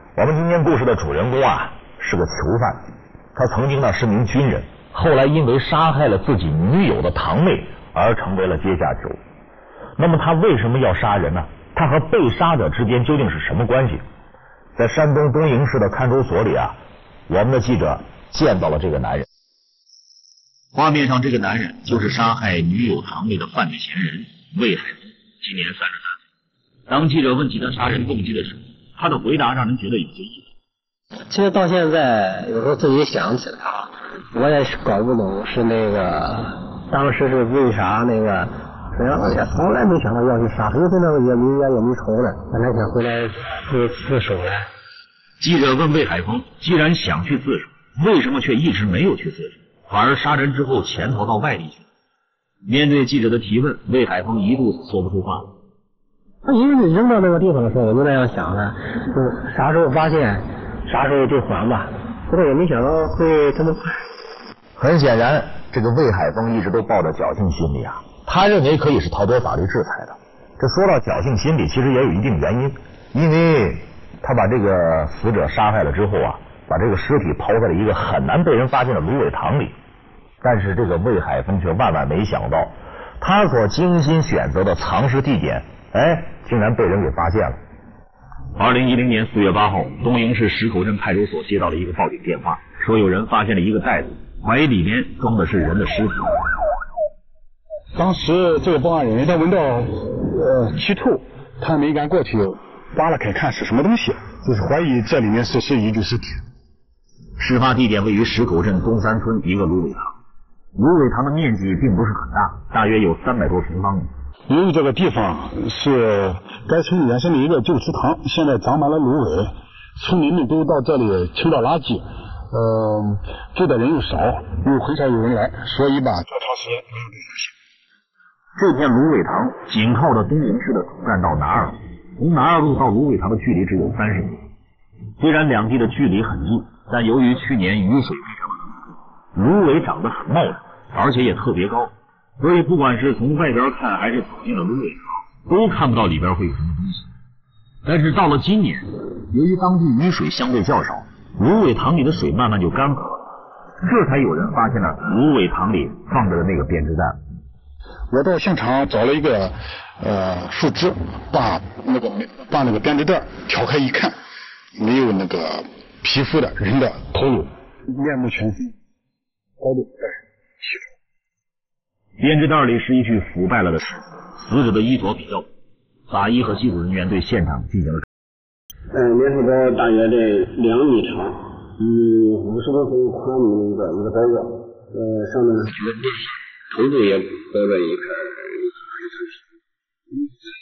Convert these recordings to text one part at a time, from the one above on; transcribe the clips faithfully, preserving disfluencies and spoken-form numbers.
我们今天故事的主人公啊是个囚犯，他曾经呢是名军人，后来因为杀害了自己女友的堂妹而成为了阶下囚。那么他为什么要杀人呢？他和被杀者之间究竟是什么关系？在山东东营市的看守所里啊，我们的记者见到了这个男人。 画面上这个男人就是杀害女友堂妹的犯罪嫌疑人魏海峰，今年三十三岁。当记者问起他杀人动机的时候，他的回答让人觉得有些意外。 其实到现在，有时候自己想起来啊，我也是搞不懂是那个当时是为啥那个，哎呀，从来没想到要去杀他，因为那个也没冤也没仇的，本来想回来自自首的。 记者问魏海峰，既然想去自首，为什么却一直没有去自首，反而杀人之后潜逃到外地去？面对记者的提问，魏海峰一肚子说不出话。 那因为你扔到那个地方的时候，我就那样想的，就是啥时候发现，啥时候就还吧。不过也没想到会这么快。 很显然，这个魏海峰一直都抱着侥幸心理啊，他认为可以是逃脱法律制裁的。这说到侥幸心理，其实也有一定原因，因为他把这个死者杀害了之后啊，把这个尸体抛在了一个很难被人发现的芦苇塘里。但是这个魏海峰却万万没想到，他所精心选择的藏尸地点，哎，竟然被人给发现了。 二零一零年四月八号，东营市石口镇派出所接到了一个报警电话，说有人发现了一个袋子，怀疑里面装的是人的尸体。 当时这个报案人他闻到呃气臭，他没敢过去扒拉开看是什么东西，就是怀疑这里面是是一具尸体。 事发地点位于石口镇东三村一个芦苇塘，芦苇塘的面积并不是很大，大约有三百多平方米。 由于这个地方是该村原先的一个旧祠堂，现在长满了芦苇，村民们都到这里清倒垃圾，呃，住的人又少，又很少有人来，所以吧，这长时间没有被发现。 这片芦苇塘紧靠着东营市的主干道南二路，从南二路到芦苇塘的距离只有三十米。虽然两地的距离很近，但由于去年雨水非常的多，芦苇长得很茂盛，而且也特别高，所以不管是从外边看还是走进了芦苇塘，都看不到里边会有什么东西。但是到了今年，由于当地雨水相对较少，芦苇塘里的水慢慢就干涸了，这才有人发现了芦苇塘里放着的那个编织袋。 我到现场找了一个呃树枝，把那个把那个编织袋挑开一看，没有那个皮肤的人的头颅，面目全非，高度在七头。 编织袋里是一具腐败了的尸体，死者的衣着比较。法医和技术人员对现场进行了嗯，棉花包大约在两米长，嗯，五十多公分宽的一个一个包裹，呃，上面头部也包着一块一块黑色皮，嗯，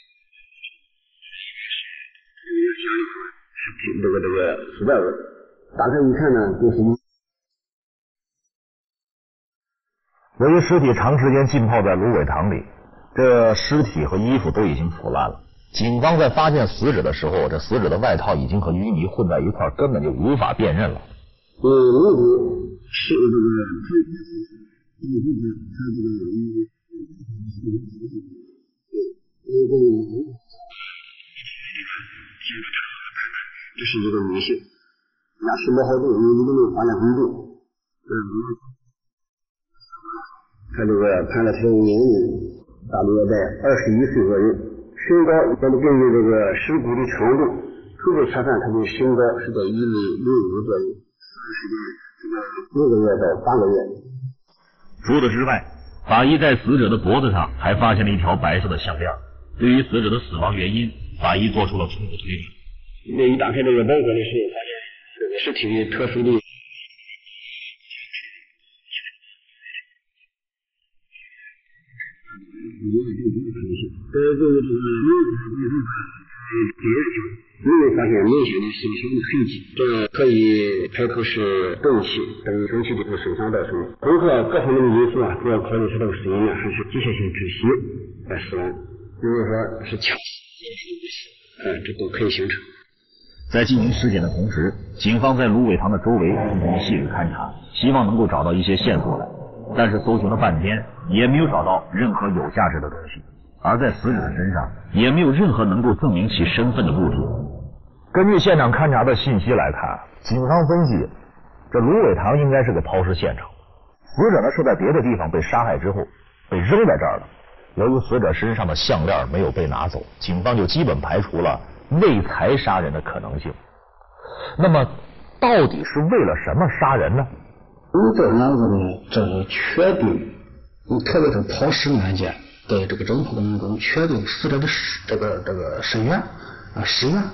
像一块是这个这个腐败味，打开一看呢，就是由于尸体长时间浸泡在芦苇塘里，这尸体和衣服都已经腐烂了。警方在发现死者的时候，这死者的外套已经和淤泥混在一块，根本就无法辨认了。 呃，颅骨是这个这这这个他这个有一这个这是一个女性，牙齿磨好洞，有一个没有发现痕迹。嗯，他这个判了他的年龄大约在二十一岁左右，身高咱们根据这个尸骨的长度，初步测算他的身高是在一米六五左右，时间这个六个月到八个月。 除此之外，法医在死者的脖子上还发现了一条白色的项链。对于死者的死亡原因，法医做出了初步推断。 那一打开这个包裹的时候，发现这个尸体的特殊的。有这个可能性，在这个这个颅骨的这块别的地方没有发现明显的损伤的痕迹，这样可以排除是钝器等凶器的损伤造成。综合各方面的因素啊，主要考虑是这个死因呢，还是机械性窒息来死亡，比如说是呛死、呃，这都可以形成。 在进行尸检的同时，警方在芦苇塘的周围进行细致勘查，希望能够找到一些线索来。但是搜寻了半天，也没有找到任何有价值的东西，而在死者的身上也没有任何能够证明其身份的物品。 根据现场勘查的信息来看，警方分析，这芦苇塘应该是个抛尸现场，死者呢是在别的地方被杀害之后被扔在这儿的。由于死者身上的项链没有被拿走，警方就基本排除了为财杀人的可能性。那么，到底是为了什么杀人呢？ 我们这个案子呢，这是确定，特别是抛尸案件的这个侦破过程中，确定死者的这个这个身源啊尸源。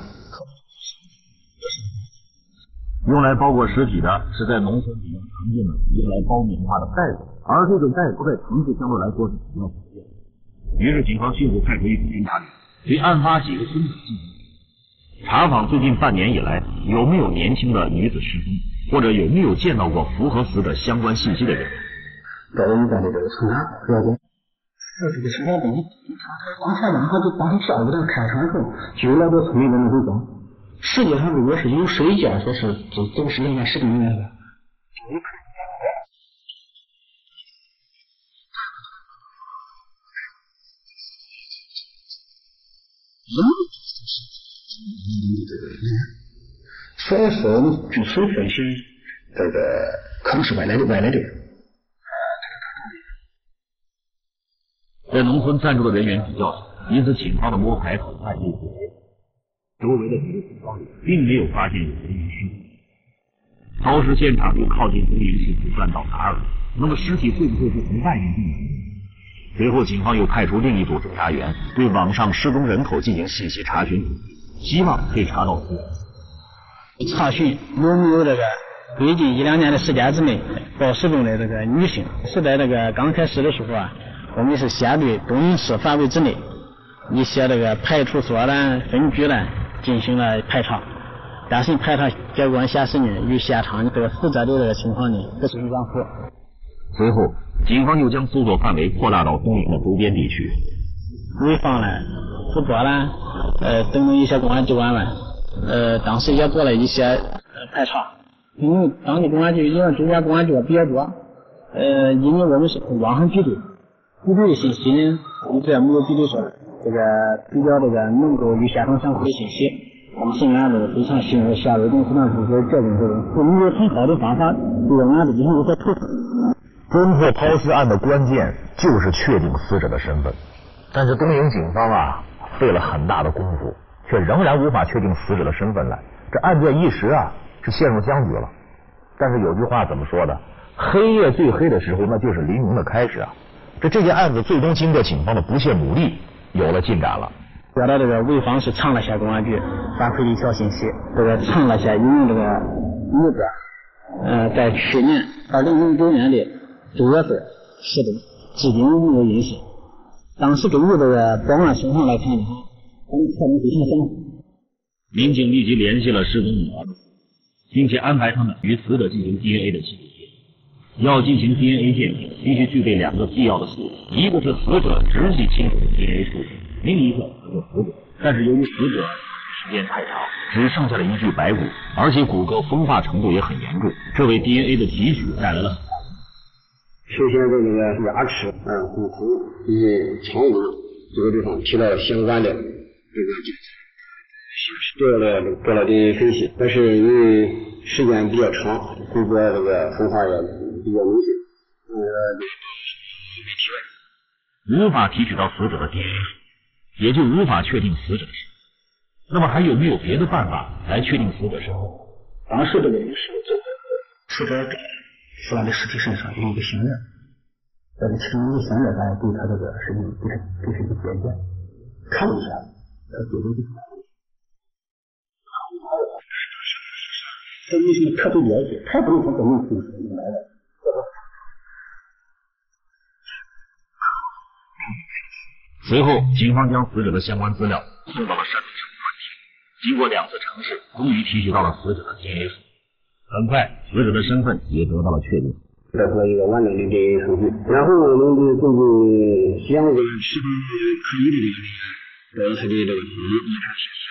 用来包裹尸体的是在农村比较常见的用来包棉花的袋子，而这种袋子在城市相对来说是比较普遍的。于是警方迅速派出一组侦查员，对案发几个村子进行查访，最近半年以来有没有年轻的女子失踪，或者有没有见到过符合死者相关信息的人。 在我们这里这个村长了解，这个村长等于刚才晚上就当天下午的开场后，就来到村里的那种讲。实际上，如果是有谁家说是走走失人员、失踪人员的，所以说我们据此分析，这个可能是外来的外来的人。 在农村暂住的人员比较少，因此警方的摸排很快就结束。周围的几个村庄里并没有发现有人员尸体，抛尸现场又靠近东营市主干道哪儿，那么尸体会不会是从外面进行？随后警方又派出另一组侦查员对网上失踪人口进行信息查询，希望可以查到死者。 查询有没有这个最近一两年的时间之内报失踪的这个女性，是在这个刚开始的时候啊，我们是先对东营市范围之内一些这个派出所呢、分局呢进行了排查，但是排查结果显示呢，与现场这个死者的这个情况呢不是很吻合。 随后，警方又将搜索范围扩大到东营的周边地区， 潍坊呢、淄博呢、呃等等一些公安机关呢，呃当时也做了一些呃排查，因为当地公安局因为周边公安局比较多，呃因为我们是网上比对，比对的信息呢，一直也没有比对出来。这个比较这个能够与现场相符的信息，我们尽量这个非常信任下入东西呢，就是这种这种，我们有很好的方法对案子进行一些突破。 侦破抛尸案的关键就是确定死者的身份，但是东营警方啊费了很大的功夫，却仍然无法确定死者的身份来，这案件一时啊是陷入僵局了。但是有句话怎么说的？黑夜最黑的时候，那就是黎明的开始啊！这这件案子最终经过警方的不懈努力，有了进展了。 接到这个潍坊市长乐县公安局反馈的一条信息，这个长乐县有名这个女子，呃，在去年二零零九年的九月份失踪，至今没有音讯。当时根据这个报案情况来看的话，我们可能非常相似。 民警立即联系了失踪女儿，并且安排他们与死者进行 D N A 的鉴定。要进行 D N A 鉴定，必须具备两个必要的素质，一个是死者直系亲属的 D N A 数据，另一个是死者。但是由于死者时间太长，只剩下了一具白骨，而且骨骼风化程度也很严重，这为 D N A 的提取带来了很大的。 首先在这个牙齿、耳骨头以及肠骨这个地方提到了相关的这个检查，做了做了的分析，但是因为时间比较长，骨骼这个风化也比较明显，呃， 无法提取到死者的 D N A， 也就无法确定死者的身份。那么还有没有别的办法来确定死者身份？ 当时这个女士这个死者死亡的尸体身上有一个项链，这个其中一个项链大家对他这个事情不是不是一个结解，看一下，他觉得这个。这没什么特别了解，他不能从这种故事里来的。 随后，警方将死者的相关资料送到了山东省公安厅，经过两次尝试，终于提取到了死者的 D N A 数。很快，死者的身份也得到了确定。 得出了一个完整的 D N A 数据，然后我们就根据两个失踪可疑的这个人，他的这个遗遗产信息。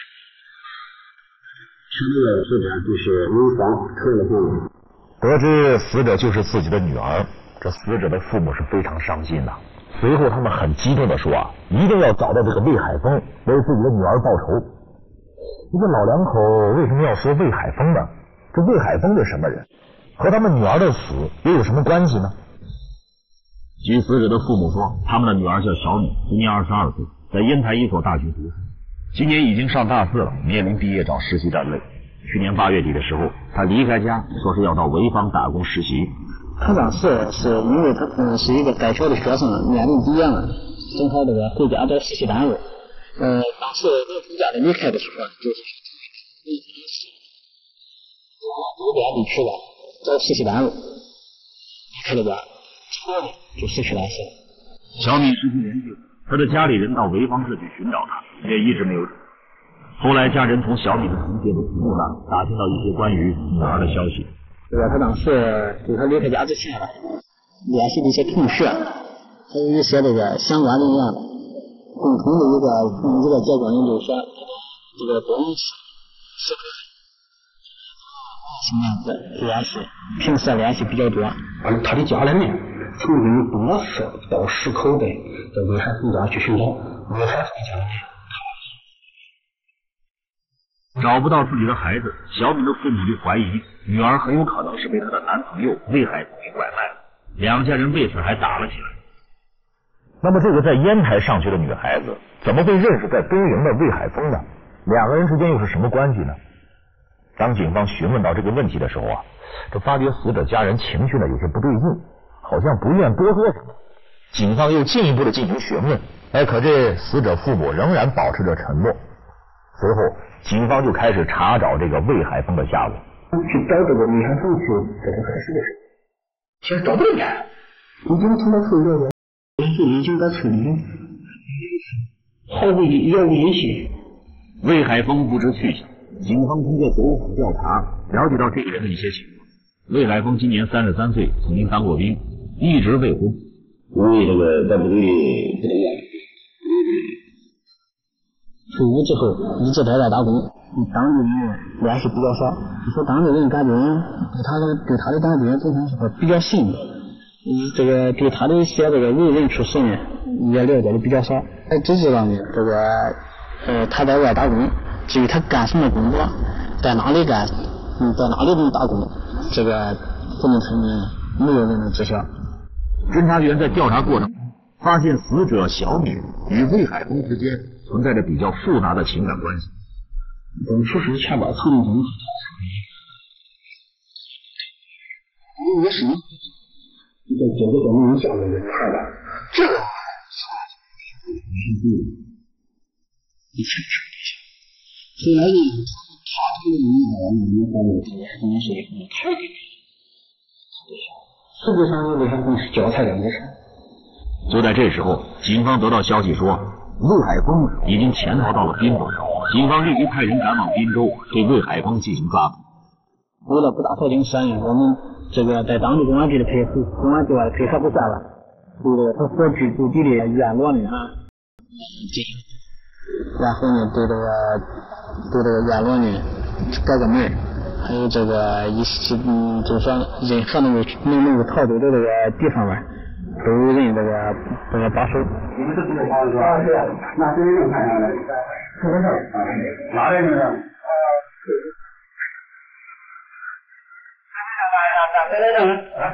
确定了死者就是潍坊长乐县的。 得知死者就是自己的女儿，这死者的父母是非常伤心的。随后他们很激动地说啊，一定要找到这个魏海峰，为自己的女儿报仇。 这个老两口为什么要说魏海峰呢？这魏海峰是什么人？和他们女儿的死又有什么关系呢？ 据死者的父母说，他们的女儿叫小米，今年二十二岁，在烟台一所大学读书，今年已经上大四了，面临毕业找实习单位。去年八月底的时候，他离开家，说是要到潍坊打工实习。 他当时是因为他嗯是一个在校的学生，面临毕业了，正好这个回家找实习单位。呃，当时他暑假的离开的时候，就是周边地区的找实习单位，离开这边，就失去了生。 小米实习年久，他的家里人到潍坊市去寻找他，也一直没有。后来家人从小米的同学的朋友那打听到一些关于女儿的消息。 这个他当时就他离开家之前了，联系的一些同学，还有一些这个相关人员的，共同的一个一个结果呢，就是说这个东西是什么样子联系，平时联系比较多。 完了，他的家人呢，曾经多次到市口的在魏海峰家去寻找，魏海峰家呢。 找不到自己的孩子，小米的父母就怀疑女儿很有可能是被她的男朋友魏海峰给拐卖了，两家人为此还打了起来。 那么这个在烟台上学的女孩子怎么会认识在东营的魏海峰呢？两个人之间又是什么关系呢？当警方询问到这个问题的时候啊，这发觉死者家人情绪呢有些不对劲，好像不愿多说什么。警方又进一步的进行询问，哎，可这死者父母仍然保持着沉默。随后警方就开始查找这个魏海峰的下落。 去找这个魏海峰去这个开始的时候，其实找不着家，已经从他村这个就已经在村里毫无杳无音信。 魏海峰不知去向，警方通过走访调查了解到这个人的一些情况。魏海峰今年三十三岁，曾经当过兵，一直未婚。 因为这个在部队里不能干，退伍之后一直在这打工，当地人联系比较少，就说当地人感觉对他的对他的感觉经常是比较信的，这个对他的一些这个为人处事呢也了解的比较少，只知道呢这个呃他在外打工，至于他干什么工作，在哪里干，嗯在哪里能打工，这个不能承认，没有人能知晓。 侦查员在调查过程中发现，死者小米与魏海峰之间存在着比较复杂的情感关系。 等出事前吧，曾经也是你在接这个名下的人看吧，这个你去处理一下。虽然呢，他这个名下我们单位可能是他给的，实际上呢，这还是交差两回事。 就在这时候，警方得到消息说，魏海峰已经潜逃到了滨州，警方立即派人赶往滨州，对魏海峰进行抓捕。 为了不打草惊蛇呢，我们这个在当地公安局的配合，公安局的配合不算了，对这个他所居住地的院落呢啊进行，然后呢对这个对这个院落呢改个门，还有这个一些嗯，就是说任何能够能能够逃走的这个地方吧。都有人这个这个把守。你们是怎么跑的？啊，是啊，那谁能看下来？是不是？啊，哪里人啊？哪哪哪人啊？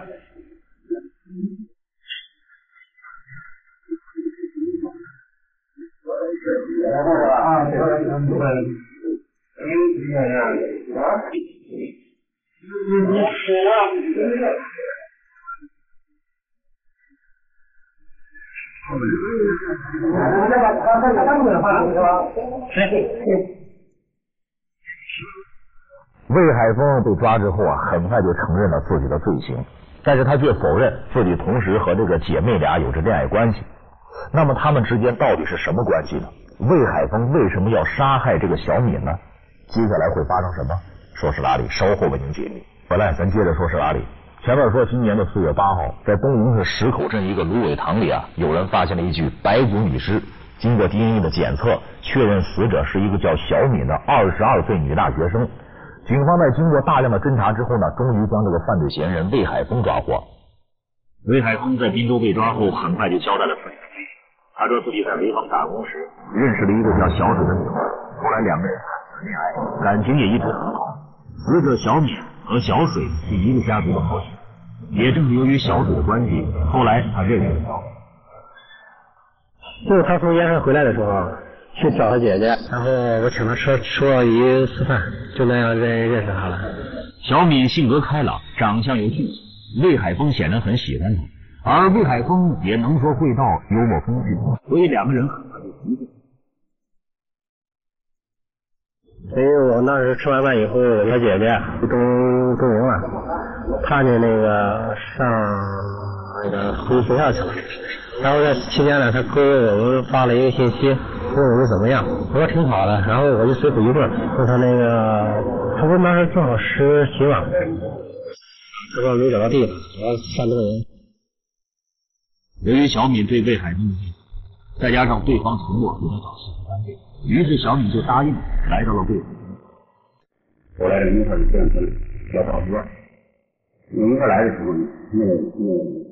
啊，对对对。啊？你你是啊？ 魏海峰被抓之后啊，很快就承认了自己的罪行，但是他却否认自己同时和这个姐妹俩有着恋爱关系。那么他们之间到底是什么关系呢？魏海峰为什么要杀害这个小敏呢？接下来会发生什么？说是哪里？稍后为您解密。回来咱接着说是哪里。前面说今年的四月八号，在东营市石口镇一个芦苇塘里啊，有人发现了一具白骨女尸。经过 D N A 的检测，确认死者是一个叫小敏的二十二岁女大学生。警方在经过大量的侦查之后呢，终于将这个犯罪嫌疑人魏海峰抓获。 魏海峰在滨州被抓后，很快就交代了自己的罪行。他说自己在潍坊打工时认识了一个叫小水的女孩，后来两个人恋爱，感情也一直很好。死者小敏和小水是一个家族的后裔，也正是由于小水的关系，后来他认识了小敏。 就是他从烟山回来的时候去找他姐姐，然后我请他吃吃了一次饭，就那样认认识他了。 小敏性格开朗，长相有俊气，魏海峰显然很喜欢她，而魏海峰也能说会道，幽默风趣，所以两个人很快就熟悉。 所以我当时吃完饭以后，他姐姐冬冬营了，他就那个上那个回学校去了。然后在期间呢，他给我们发了一个信息，问我们怎么样，我说挺好的。然后我就随口一问，说他那个他不是当时正好实习嘛，他说没找到地方，我要上冬营。 由于小敏对魏海峰的信任，再加上对方承诺给他找媳妇单位，于是小敏就答应来到了贵州。 后来一块儿就变成要找对象，一块来的时候呢，那那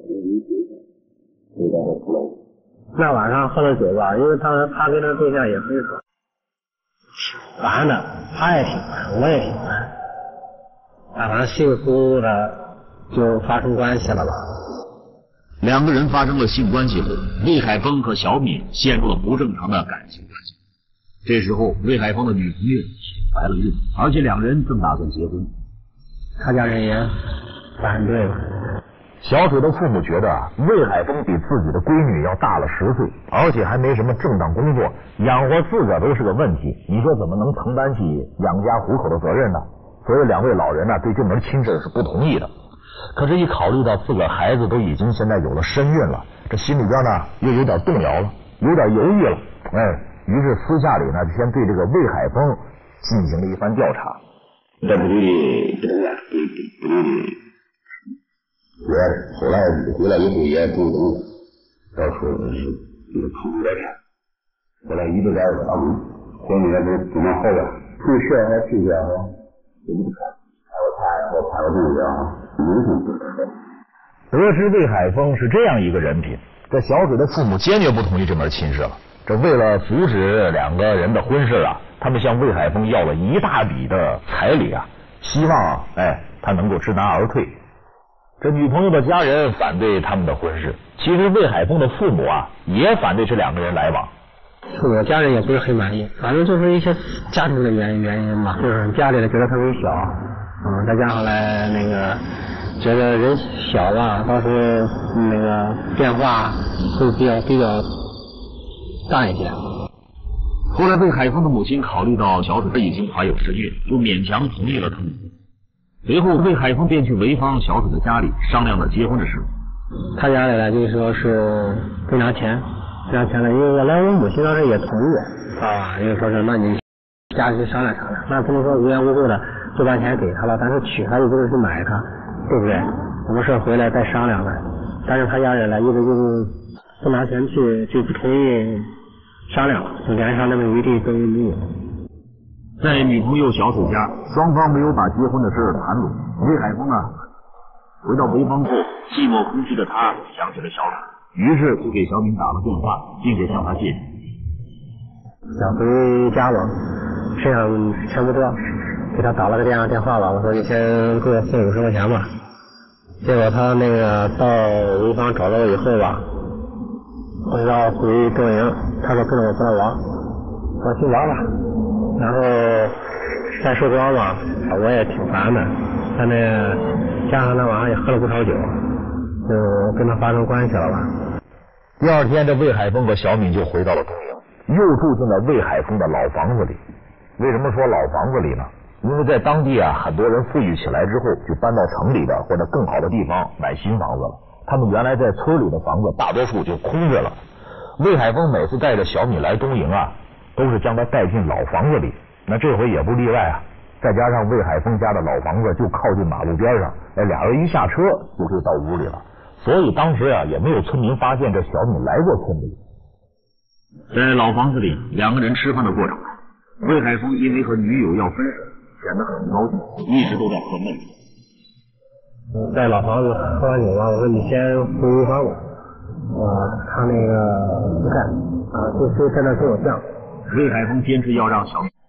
那那个出来。 那晚上喝了酒吧，因为当时他跟他对象也分手，烦的，他也挺烦，我也挺烦，啊，反正稀里糊涂的就发生关系了吧。 两个人发生了性关系后，魏海峰和小敏陷入了不正常的感情关系。这时候，魏海峰的女朋友怀了孕，而且两人正打算结婚， 他家人也反对了。 小水的父母觉得啊，魏海峰比自己的闺女要大了十岁，而且还没什么正当工作，养活自个都是个问题。你说怎么能承担起养家糊口的责任呢？所以两位老人呢，对这门亲事是不同意的。可是，一考虑到自个孩子都已经现在有了身孕了，这心里边呢又有点动摇了，有点犹豫了。哎，于是私下里呢，就先对这个魏海峰进行了一番调查。 在部队里不能干，部部队里。也后来回来以后也种东西，到处是那个土点钱，后来一直在打工，后面也都不蛮好的，从学也听学也好，都不看，拍过菜也好，拍过东西也好，农村不是。 得知魏海峰是这样一个人品，这小水的父母坚决不同意这门亲事了。这为了阻止两个人的婚事啊，他们向魏海峰要了一大笔的彩礼啊，希望哎他能够知难而退。这女朋友的家人反对他们的婚事，其实魏海峰的父母啊也反对这两个人来往。 我家人也不是很满意，反正就是一些家庭的原原因嘛，就是家里的觉得特别小，嗯，再加上来那个觉得人小吧，倒是那个变化会比较比较大一些。 后来魏海峰的母亲考虑到小水已经怀有身孕，就勉强同意了他们。随后，魏海峰便去潍坊小水的家里商量了结婚的事。 他家里呢，就是说是给拿钱，给拿钱了，因为我来我母亲当时也同意啊，就是说是那你家里去商量商量，那不能说无缘无故的就把钱给他了，但是娶他又不是去买他，对不对？什么事回来再商量呗。但是他家人呢，一直就是不拿钱去，就不同意商量，就连商量的余地都没有。 在女朋友小水家，双方没有把结婚的事谈拢。魏海峰呢，回到潍坊后，寂寞空虚的他想起了小水，于是就给小敏打了电话，并且向她借钱。 想回家了，身上钱不多，给他打了个电话电话吧，我说你先给我四五十块钱吧。结果他那个到潍坊找到我以后吧，我要回冬营，他说跟着我不能玩，我去玩吧。然后在寿庄嘛，我也挺烦的，他那加上那晚上也喝了不少酒，就跟他发生关系了吧。 第二天，这魏海峰和小敏就回到了冬营，又住进了魏海峰的老房子里。为什么说老房子里呢？因为在当地啊，很多人富裕起来之后，就搬到城里的或者更好的地方买新房子了。他们原来在村里的房子，大多数就空着了。魏海峰每次带着小敏来冬营啊，都是将她带进老房子里。那这回也不例外啊。再加上魏海峰家的老房子就靠近马路边上，哎，俩人一下车就可以到屋里了。所以当时啊，也没有村民发现这小敏来过村里。 在老房子里，两个人吃饭的过程，魏海峰因为和女友要分手，显得很高兴，一直都在喝闷酒。 在老房子喝完酒吧，我说你先回潍坊吧。呃，他那个不干啊，就就在那跟我犟。 魏海峰坚持要让小敏，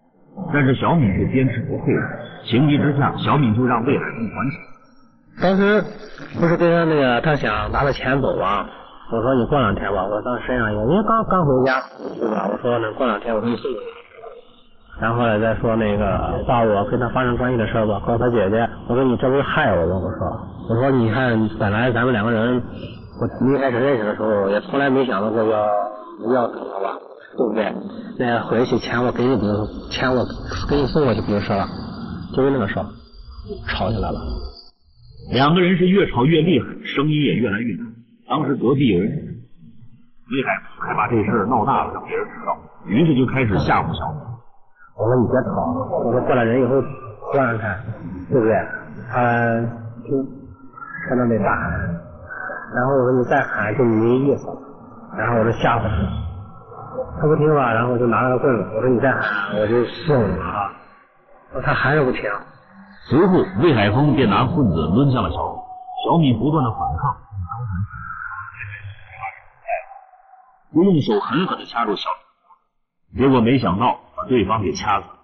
但是小敏却坚持不退让，情急之下，小敏就让魏海峰还钱。 当时不是跟他那个，他想拿着钱走啊，我说你过两天吧，我当时身上有，因为刚刚回家，对吧？我说那过两天我给你送过去。然后来再说那个把我跟他发生关系的事吧，和他姐姐，我说你这不是害我吗？我说，我说你看，本来咱们两个人，我一开始认识的时候也从来没想到过要要什么吧，对不对？那回去钱我给你，钱我给你送过去不就是了？就是那个事儿，吵起来了。 两个人是越吵越厉害，声音也越来越大。当时隔壁有人，魏海峰还把这事儿闹大了，让别人知道，于是就开始吓唬小敏。 我说你别吵，我说过来人以后让让看，对不对？他就在那里大喊，然后我说你再喊就没意思，然后我就吓唬他，他不听吧，然后我就拿了个棍子，我说你再喊我就送你啊，他还是不听。 随后魏海峰便拿棍子抡向了小敏，小敏不断的反抗，就用手狠狠的掐住小敏，结果没想到把对方给掐死了。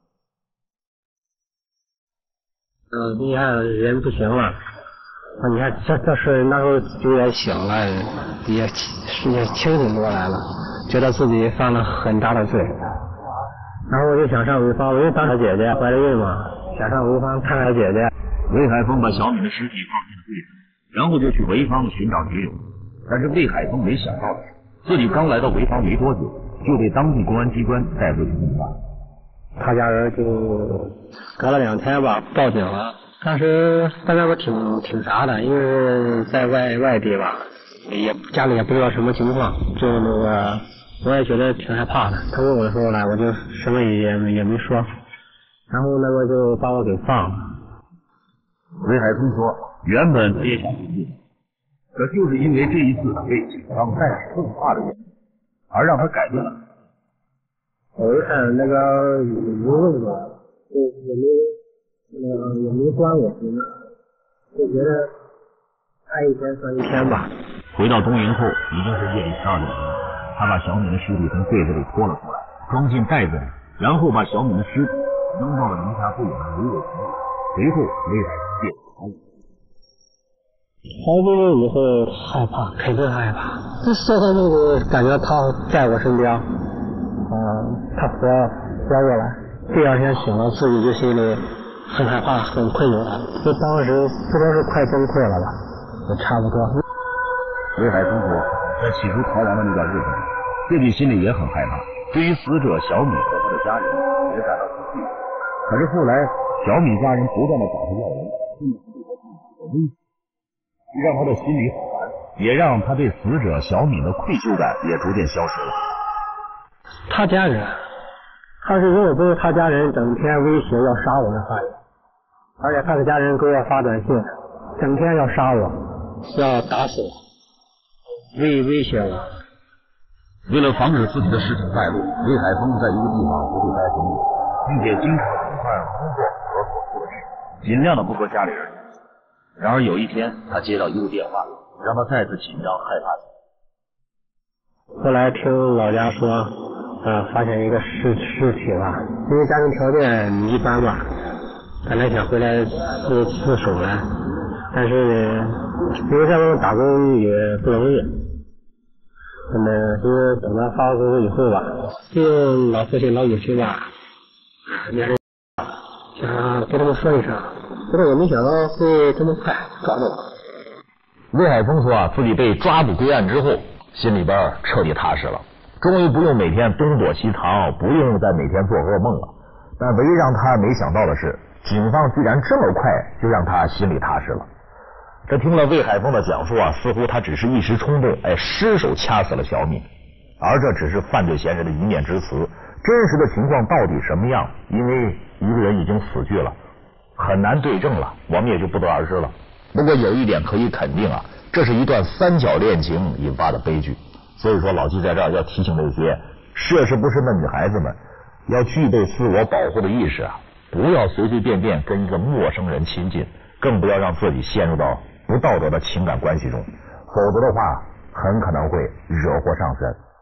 嗯，你看人不行了，你看这这事那时候就也醒了，也也清醒过来了，觉得自己犯了很大的罪，然后我就想上潍坊，因为当时姐姐怀着孕嘛，想上潍坊看看姐姐。 魏海峰把小敏的尸体放进了柜子，然后就去潍坊寻找女友。但是魏海峰没想到的是，自己刚来到潍坊没多久，就被当地公安机关带回去问话。 他家人就隔了两天吧，报警了。当时大家都挺挺啥的，因为在外外地吧，也家里也不知道什么情况，就那个我也觉得挺害怕的。他问我的时候呢，我就什么也也没说，然后那个就把我给放了。 魏海峰说，原本他也想回去，可就是因为这一次被警方带上问话的原因，而让他改变了。 我一看那个没问我，就也没呃也没关我什么，就觉得爱一天算一天吧。 回到东营后，已经是夜里十二点钟，他把小敏的尸体从柜子里拖了出来，装进袋子里，然后把小敏的尸体扔到了离家不远的芦苇塘里。随后，魏海峰便逃了。 逃出来以后害怕，肯定害怕。这时候就感觉他在我身边，嗯、呃，他活活过来。第二天醒了，自己就心里很害怕，很愧疚了。就当时不知道是快崩溃了吧，也差不多。 魏海峰说，在起初逃亡的那段日子里，自己心里也很害怕，对于死者小米和他的家人也感到恐惧。可是后来，小米家人不断的找他要人，甚至对他进行威胁，让他的心里很烦，也让他对死者小敏的愧疚感也逐渐消失了。 他家人，他是如果不是他家人整天威胁要杀我的话，而且他的家人给我发短信，整天要杀我，要打死我，威威胁我。 为了防止自己的事情败露，魏海峰在一个地方不会待很久，并且经常更换工作和所处的地方，尽量的不和家里人联系。然而有一天，他接到一个电话，让他再次紧张害怕起来。后来听老家说，呃，发现一个尸尸体了，因为家庭条件一般吧，本来想回来自自首来，但是因为在外面打工也不容易。那么因为等他发工以后吧，就老父亲老母亲吧，年龄想跟他们说一声，不过我没想到会这么快抓住我。 魏海峰说啊，自己被抓捕归案之后，心里边彻底踏实了，终于不用每天东躲西藏，不用再每天做噩梦了。但唯一让他没想到的是，警方居然这么快就让他心里踏实了。这听了魏海峰的讲述啊，似乎他只是一时冲动，哎，失手掐死了小敏，而这只是犯罪嫌疑人的一面之词。真实的情况到底什么样？因为一个人已经死去了，很难对证了，我们也就不得而知了。不过有一点可以肯定啊，这是一段三角恋情引发的悲剧。所以说，老纪在这儿要提醒那些涉世不深的女孩子们，要具备自我保护的意识啊，不要随随便便跟一个陌生人亲近，更不要让自己陷入到不道德的情感关系中，否则的话很可能会惹祸上身。